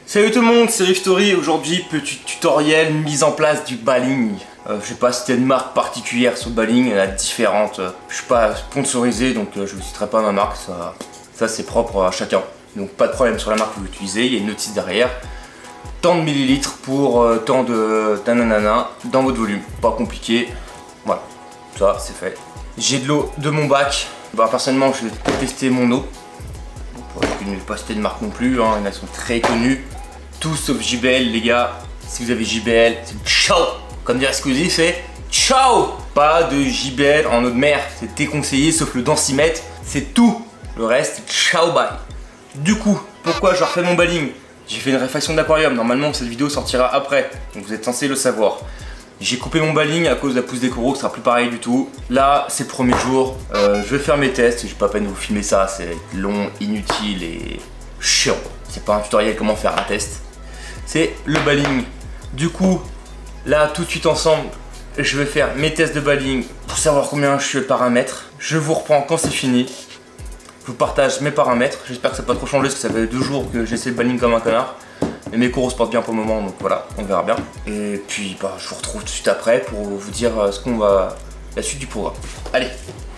Salut tout le monde, c'est Riftory. Aujourd'hui, petit tutoriel mise en place du baling. Je sais pas si c'était une marque particulière sur le baling, elle a différentes. Je suis pas sponsorisé donc je ne citerai pas ma marque, ça c'est propre à chacun. Donc pas de problème sur la marque que vous utilisez, il y a une notice derrière. Tant de millilitres pour tant de nanana dans votre volume. Pas compliqué, voilà, ça c'est fait. J'ai de l'eau de mon bac. Personnellement, je vais tester mon eau. Je ne vais pas citer de marque non plus, hein, elles sont très connues. Tout sauf JBL, les gars. Si vous avez JBL, c'est ciao. Comme dirait Squeezie, c'est ciao. Pas de JBL en eau de mer, c'est déconseillé sauf le densimètre, c'est tout. Le reste, ciao bye. Du coup, pourquoi je refais mon baling? J'ai fait une réfaction d'aquarium. Normalement, cette vidéo sortira après, donc vous êtes censé le savoir. J'ai coupé mon baling à cause de la pousse des coraux, ce sera plus pareil du tout. Là, c'est le premier jour, je vais faire mes tests. Je vais pas à peine vous filmer ça, c'est long, inutile et chiant. C'est pas un tutoriel comment faire un test, c'est le baling. Du coup, là, tout de suite ensemble, je vais faire mes tests de baling pour savoir combien je paramètre. Je vous reprends quand c'est fini. Je vous partage mes paramètres. J'espère que ça n'a pas trop changé parce que ça fait 2 jours que j'essaie le baling comme un connard. Mais mes coraux se portent bien pour le moment, donc voilà, on verra bien. Et puis je vous retrouve tout de suite après pour vous dire ce qu'on va, la suite du programme. Allez,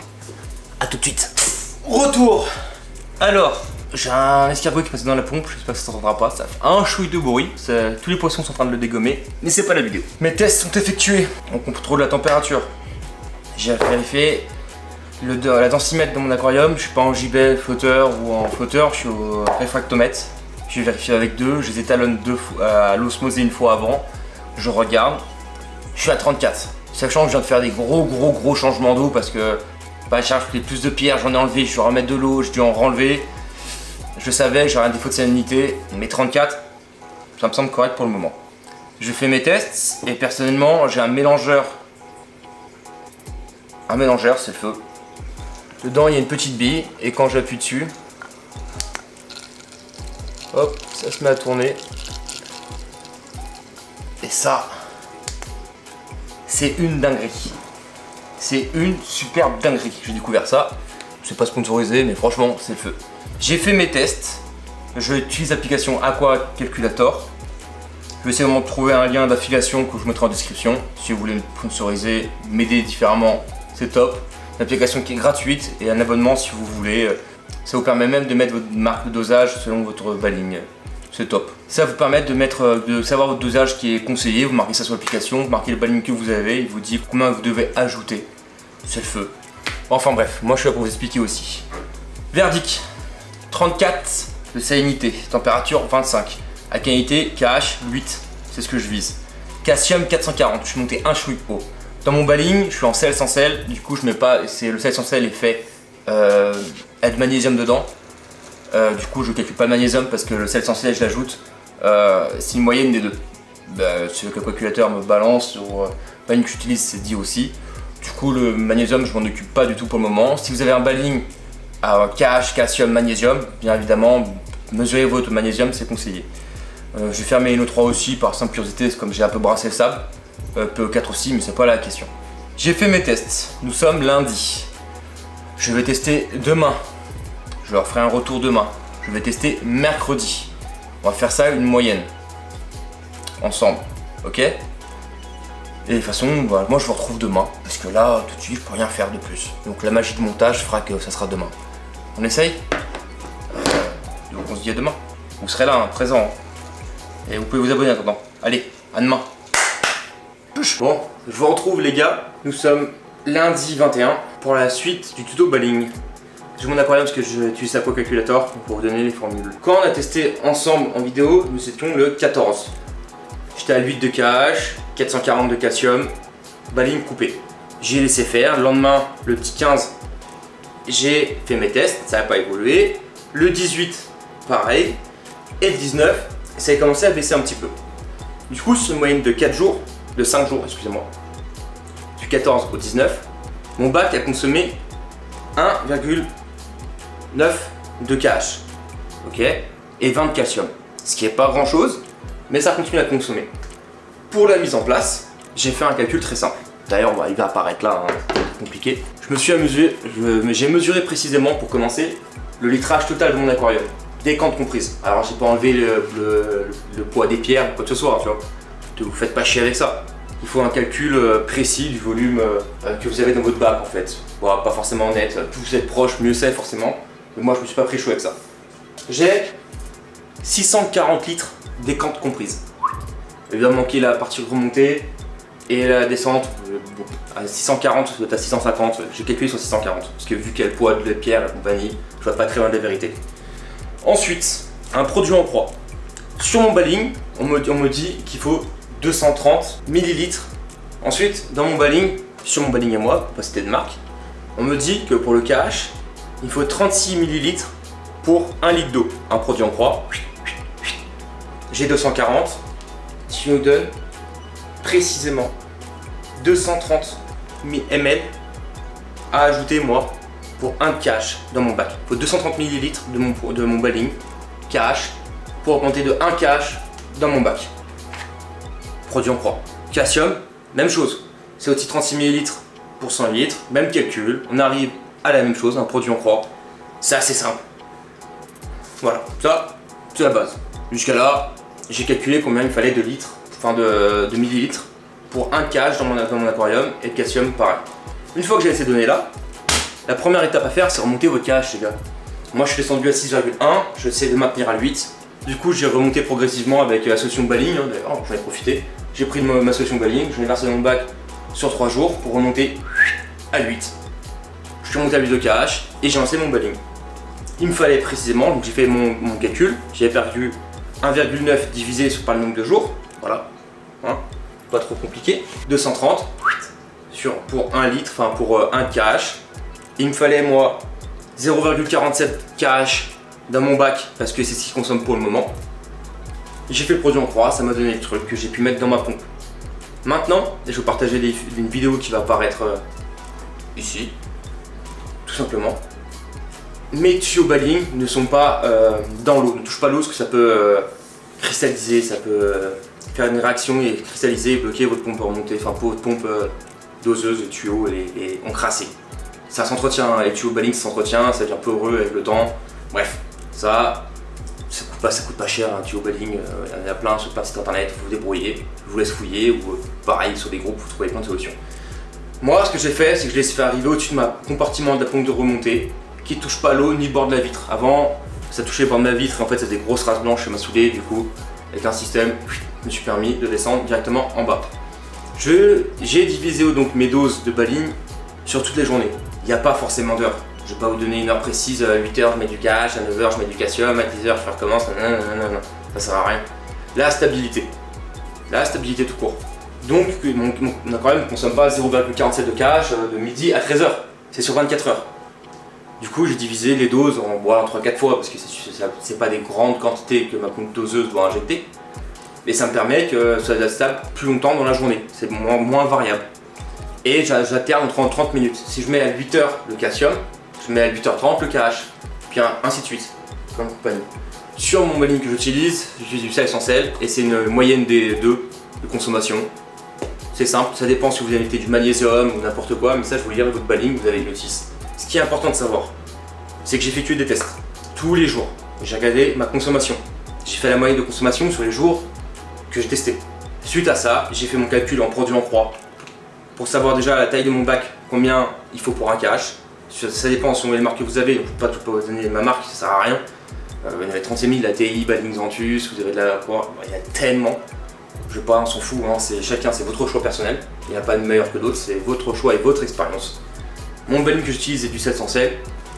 à tout de suite. Retour. Alors, j'ai un escargot qui passe dans la pompe, j'espère que ça s'entendra pas, ça fait un chouille de bruit. Tous les poissons sont en train de le dégommer, mais c'est pas la vidéo. Mes tests sont effectués, on contrôle la température. J'ai vérifié la densimètre de mon aquarium, je suis pas en JBL flotteur ou en flotteur, je suis au réfractomètre. Je vais vérifier avec deux, je les étalonne à l'osmosée une fois avant. Je regarde, je suis à 34. Sachant que je viens de faire des gros changements d'eau parce que pas cher, je fais plus de pierres, j'en ai enlevé, je dois remettre de l'eau, je dois en renlever. Je savais que j'aurais un défaut de salinité, mais 34, ça me semble correct pour le moment. Je fais mes tests et personnellement j'ai un mélangeur. Un mélangeur, c'est le feu. Dedans il y a une petite bille et quand j'appuie dessus, hop, ça se met à tourner. Et ça, c'est une dinguerie. C'est une superbe dinguerie. J'ai découvert ça. C'est pas sponsorisé, mais franchement, c'est le feu. J'ai fait mes tests. Je utilise l'application Aqua Calculator. Je vais essayer de trouver un lien d'affiliation que je mettrai en description. Si vous voulez me sponsoriser, m'aider différemment, c'est top. Une application qui est gratuite et un abonnement si vous voulez. Ça vous permet même de mettre votre marque de dosage selon votre baling. C'est top. Ça vous permet de savoir votre dosage qui est conseillé. Vous marquez ça sur l'application, vous marquez le baling que vous avez. Il vous dit combien vous devez ajouter. C'est le feu. Enfin bref, moi je suis là pour vous expliquer aussi. Verdict 34 de salinité, température 25. Alcalinité KH 8, c'est ce que je vise. Calcium 440, je suis monté un chouï haut. Dans mon baling, je suis en sel sans sel. Du coup, je mets pas. Le sel sans sel est fait. Avec du magnésium dedans. Du coup je calcule pas le magnésium parce que le sel sans sel je l'ajoute. C'est une moyenne des deux. C'est que le calculateur me balance sur le baling que j'utilise, c'est dit aussi. Du coup le magnésium je m'en occupe pas du tout pour le moment. Si vous avez un baling à KH, calcium, magnésium, bien évidemment mesurez votre magnésium, c'est conseillé. Je vais faire mes NO3 aussi par simple curiosité, comme j'ai un peu brassé le sable. PO4 aussi, mais c'est pas la question. J'ai fait mes tests, nous sommes lundi. Je vais tester demain. Je leur ferai un retour demain. Je vais tester mercredi. On va faire ça une moyenne. Ensemble. Ok? Et de toute façon, voilà, moi je vous retrouve demain. Parce que là, tout de suite, je peux rien faire de plus. Donc la magie de montage fera que ça sera demain. On essaye? Donc on se dit à demain. Vous serez là, hein, présent. Hein. Et vous pouvez vous abonner en attendant. Allez, à demain. Bon, je vous retrouve les gars. Nous sommes lundi 21 pour la suite du tuto baling. J'ai mon aquarium parce que j'utilise Aqua Calculator pour vous donner les formules. Quand on a testé ensemble en vidéo, nous étions le 14. J'étais à 8 de KH, 440 de calcium, baling coupé. J'ai laissé faire. Le lendemain, le petit 15, j'ai fait mes tests, ça n'a pas évolué. Le 18, pareil. Et le 19, ça a commencé à baisser un petit peu. Du coup, sur une moyenne de 4 jours, de 5 jours, excusez-moi, du 14 au 19, mon bac a consommé 1,9 de KH, ok, et 20 de calcium, ce qui est pas grand chose, mais ça continue à consommer. Pour la mise en place, j'ai fait un calcul très simple. D'ailleurs, il va apparaître là, hein, c'est compliqué. Je me suis amusé, j'ai mesuré précisément pour commencer le litrage total de mon aquarium. décante comprise. Alors j'ai pas enlevé le poids des pierres ou quoi que ce soit, hein, tu vois. Ne vous faites pas chier avec ça. Il faut un calcul précis du volume que vous avez dans votre bac en fait. Bon, pas forcément net, plus vous êtes proche, mieux c'est forcément. Mais moi je me suis pas pris chaud avec ça. J'ai 640 litres décante comprise. Il va manquer la partie remontée et la descente. À 640, vous êtes à 650. J'ai calculé sur 640 parce que vu qu'il y a le poids de la pierre, la compagnie, je vois pas très loin de la vérité. Ensuite, un produit en croix. Sur mon balling, on me dit qu'il faut 230 millilitres. Ensuite, dans mon balling, sur mon balling à moi, pas citer de marque, on me dit que pour le KH, il faut 36 millilitres pour 1 litre d'eau. Un produit en croix. J'ai 240, ce qui nous donne précisément 230 ml à ajouter moi pour un KH dans mon bac. Il faut 230 millilitres de mon balling KH pour augmenter de 1 KH dans mon bac. Produit en croix. Calcium, même chose. C'est aussi 36 ml pour 100 litres, même calcul. On arrive à la même chose, un produit en croix. C'est assez simple. Voilà, ça, c'est la base. Jusqu'à là, j'ai calculé combien il fallait de litres, enfin de millilitres pour 1 KH dans mon aquarium et de calcium pareil. Une fois que j'ai ces données là, la première étape à faire c'est remonter votre KH les gars. Moi je suis descendu à 6,1, j'essaie de maintenir à 8. Du coup j'ai remonté progressivement avec la solution balling, hein, d'ailleurs j'en ai profité. J'ai pris ma solution balling, j'en ai versé dans mon bac sur 3 jours pour remonter à 8. Je suis remonté à 8 de KH et j'ai lancé mon balling. Il me fallait précisément, donc j'ai fait mon calcul, j'ai perdu 1,9 divisé par le nombre de jours, voilà, hein, pas trop compliqué, 230 pour 1 litre, enfin pour 1 KH. Il me fallait moi 0,47 KH dans mon bac parce que c'est ce qu'il consomme pour le moment. J'ai fait le produit en croix, ça m'a donné le truc que j'ai pu mettre dans ma pompe. Maintenant, je vais vous partager une vidéo qui va apparaître ici, tout simplement. Mes tuyaux balling ne sont pas dans l'eau, ne touchent pas l'eau parce que ça peut cristalliser, ça peut faire une réaction et cristalliser et bloquer votre pompe remontée, enfin pour votre pompe doseuse, les tuyaux et encrasser. Ça s'entretient, les tuyaux balling ça s'entretient, ça devient poreux avec le temps. Bref, ça coûte pas cher un tuyau balling, il y en a plein sur plein de sites internet, vous vous débrouillez, je vous laisse fouiller ou pareil sur des groupes vous trouvez plein de solutions. Moi ce que j'ai fait c'est que je l'ai fait arriver au-dessus de ma compartiment de la pompe de remontée qui ne touche pas l'eau ni le bord de la vitre. Avant ça touchait le bord de la vitre et en fait c'est des grosses traces blanches, ça m'a saoulé, du coup avec un système je me suis permis de descendre directement en bas. J'ai divisé donc mes doses de balling sur toutes les journées. Il n'y a pas forcément d'heure. Je ne vais pas vous donner une heure précise, à 8h je mets du KH, à 9h je mets du calcium, à 10h je recommence, non, ça sert à rien. La stabilité tout court. Donc mon aquarium ne consomme pas 0,47 de KH de midi à 13h, c'est sur 24 heures. Du coup j'ai divisé les doses en 3-4 fois parce que c'est pas des grandes quantités que ma pompe doseuse doit injecter. Mais ça me permet que ça soit stable plus longtemps dans la journée, c'est moins variable. Et j'alterne entre 30 minutes. Si je mets à 8h le calcium, je mets à 8h30 le KH, puis ainsi de suite, comme compagnie. Sur mon balling que j'utilise du sel sans sel et c'est une moyenne des deux de consommation. C'est simple, ça dépend si vous avez du magnésium ou n'importe quoi, mais ça je vous le dire, votre balling vous avez le notice. Ce qui est important de savoir, c'est que j'ai effectué des tests tous les jours. J'ai regardé ma consommation. J'ai fait la moyenne de consommation sur les jours que j'ai testé. Suite à ça, j'ai fait mon calcul en produit en croix pour savoir déjà la taille de mon bac, combien il faut pour un KH. Ça dépend selon les marques que vous avez, donc je ne peux pas vous donner ma marque, ça sert à rien. Vous en avez 36 000, la TI, Balling Xanthus, vous avez de la croix, il y a tellement. Je sais pas, on s'en fout, hein, chacun c'est votre choix personnel. Il n'y a pas de meilleur que d'autres, c'est votre choix et votre expérience. Mon balling que j'utilise est du sel sans sel,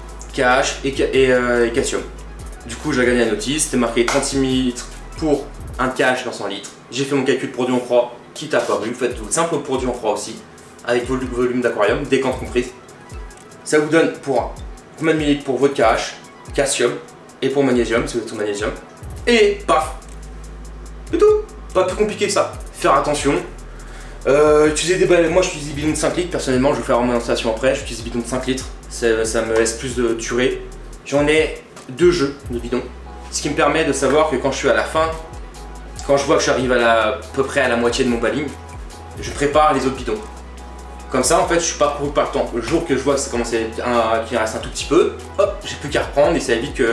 KH et calcium. Du coup j'ai regardé la notice, c'était marqué 36 ml pour un KH dans 100 litres. J'ai fait mon calcul produit en croix qui t'a apparu. Vous faites le simple produit en croix aussi, avec volume d'aquarium, décante comprise. Ça vous donne pour combien de millilitres pour votre KH, calcium et pour magnésium, si vous êtes au magnésium. Et paf! C'est tout! Pas plus compliqué que ça. Faire attention. Utiliser des balais. Moi, j'utilise des bidons de 5 litres. Personnellement, je vais faire mon installation après. J'utilise des bidons de 5 litres. Ça me laisse plus de durée. J'en ai 2 jeux de bidons. Ce qui me permet de savoir que quand je suis à la fin, quand je vois que j'arrive à peu près à la moitié de mon balling, je prépare les autres bidons. Comme ça, en fait, je suis pas couru par le temps. Le jour que je vois que ça commence qu'il reste un tout petit peu, hop, j'ai plus qu'à reprendre et ça évite que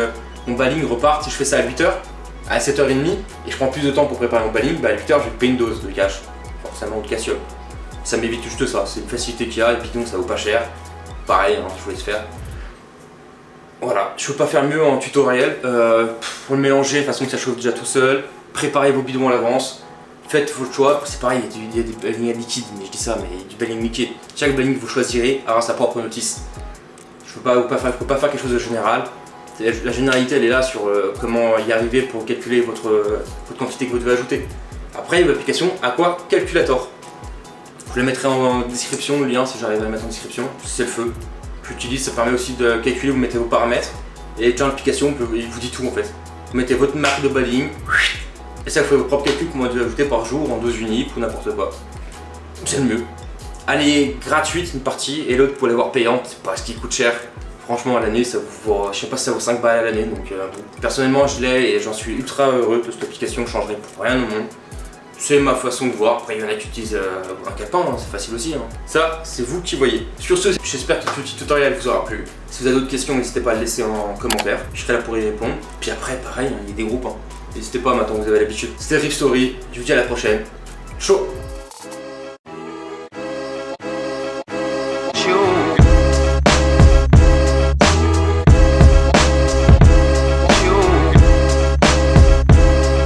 mon balling repart. Si je fais ça à 8h, à 7h30, et je prends plus de temps pour préparer mon balling, bah à 8h, je vais payer une dose de cash, forcément, ou de calcium. Ça m'évite juste ça, c'est une facilité qu'il y a, et puis donc ça vaut pas cher. Pareil, hein, je vous laisse faire. Voilà, je peux pas faire mieux en tutoriel. Pour le mélanger, de toute façon que ça chauffe déjà tout seul. Préparez vos bidons à l'avance. Faites votre choix. C'est pareil, il y a des ballings liquides, mais je dis ça, mais il y a du balling liquide. Chaque balling que vous choisirez aura sa propre notice. Je peux pas faire quelque chose de général. La généralité, elle est là sur comment y arriver pour calculer votre quantité que vous devez ajouter. Après, il y a l'application Aqua Calculator. Je le mettrai en description, le lien, si j'arrive à le mettre en description. C'est le feu. J'utilise, ça permet aussi de calculer, vous mettez vos paramètres et dans l'application il vous dit tout en fait. Vous mettez votre marque de balling et ça vous fait vos propres calculs que vous devez ajouter par jour en dose unique ou n'importe quoi. C'est le mieux. Elle est gratuite une partie et l'autre pour l'avoir payante, c'est pas ce qui coûte cher. Franchement à l'année ça vous vaut, je sais pas si ça vaut 5 balles à l'année donc personnellement je l'ai et j'en suis ultra heureux de cette application, je changerai pour rien au monde. C'est ma façon de voir, après il y en a qui utilisent un capin, hein, c'est facile aussi. Hein. Ça, c'est vous qui voyez. Sur ce, j'espère que ce petit tutoriel vous aura plu. Si vous avez d'autres questions, n'hésitez pas à le laisser en commentaire, je serai là pour y répondre. Puis après, pareil, hein, il y a des groupes, hein. N'hésitez pas maintenant, vous avez l'habitude. C'était Riff Story, je vous dis à la prochaine. Ciao.